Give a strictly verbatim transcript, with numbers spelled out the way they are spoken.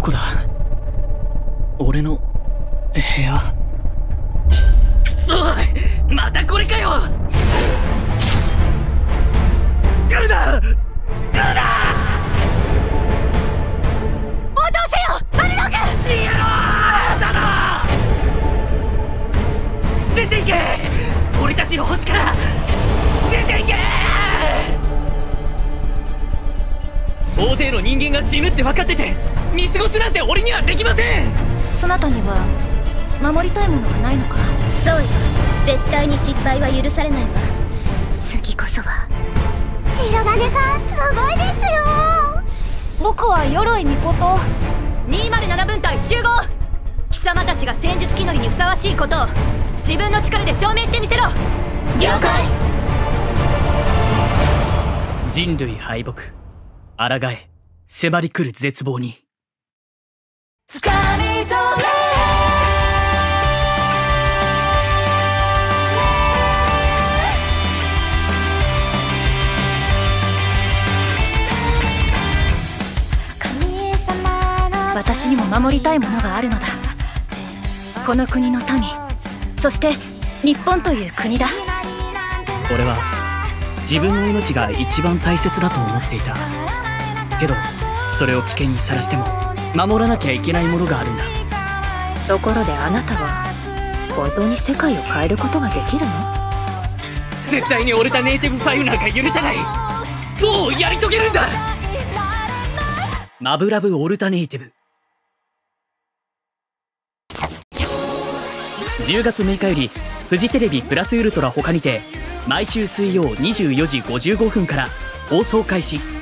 こだ？俺の部屋。 くそ、またこれかよ。来るな来るな。 応答せよバルログ。 逃げろだな。出ていけ、俺たちの星から出ていけ。大勢の人間が死ぬって分かってて見過ごすなんて俺にはできません。 そなたには守りたいものがないのか？ そうよ、絶対に失敗は許されないわ。次こそは。白金さんすごいですよ。 僕は鎧巫女。 にーまるなな分隊集合。貴様たちが戦術気乗りにふさわしいことを自分の力で証明してみせろ。了解。 人類敗北、抗え、迫り来る絶望に。 掴み取れ。私にも守りたいものがあるのだ。この国の民、そして日本という国だ。 俺は自分の命が一番大切だと思っていたけど、それを危険にさらしても守らなきゃいけないものがあるんだ。 ところであなたは本当に世界を変えることができるの？ 絶対にオルタネイティブファイルなんか許さない。どうやり遂げるんだ。マブラブオルタネイティブ。じゅうがつむいかよりフジテレビプラスウルトラ他にて毎週水曜にじゅうよじごじゅうごふんから放送開始。